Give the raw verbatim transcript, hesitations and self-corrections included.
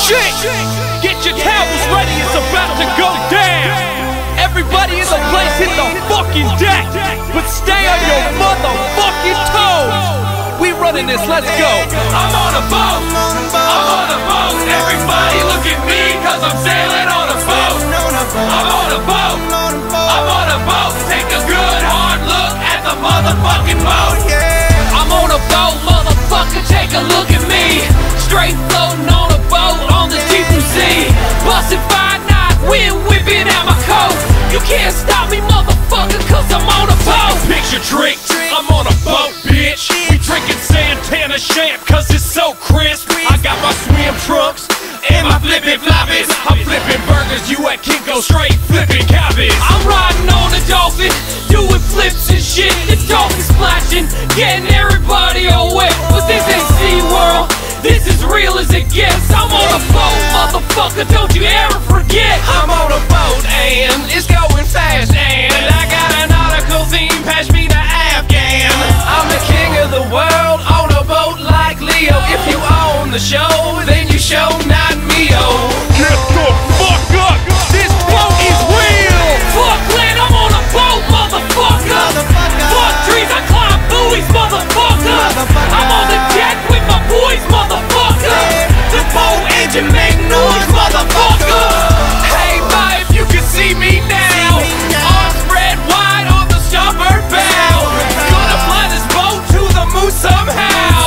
shit! Get your towels ready, it's about to go down! Everybody in the place hit the fucking deck! But stay on your motherfucking toes! We running this, let's go! I'm on a boat! I'm on a boat! Everybody look at me, cause I'm sailing on a boat! I'm on a boat! I'm on a boat! Take a good hard look at the motherfucking boat! I'm on a boat, motherfucker, take a look at me! Straight floating on a boat on the deep blue sea! Bustin' five knots, wind whipping out my coat! You can't stop me, motherfucker, cause I'm on a boat! Picture trick, I'm on a boat, bitch! We drinking Santana champ, cause it's so crisp! I got my swim trunks and my flippin' floppies! I'm flipping burgers, you at Kinko, straight flipping cabbage! I'm riding on a dolphin, doing flips and shit! The dolphin splashing, getting everybody all wet! But this ain't SeaWorld, this is real as it gets! I'm on a boat, motherfucker, don't you ever forget! I'm on a boat and it's going fast, and I got an nautical theme, pass me the Afghan. I'm the king of the world on a boat like Leo. If you own the show, then you show not me-o. Get the fuck up! This boat is real! Fuck land, I'm on a boat, motherfucker! Fuck trees, I climb buoys, motherfucker! I'm on the deck with my boys, motherfucker! The boat engine make noise, motherfucker! Hey, ma, if you can see me now, arms spread wide on the starboard bow. Gonna fly this boat to the moon somehow.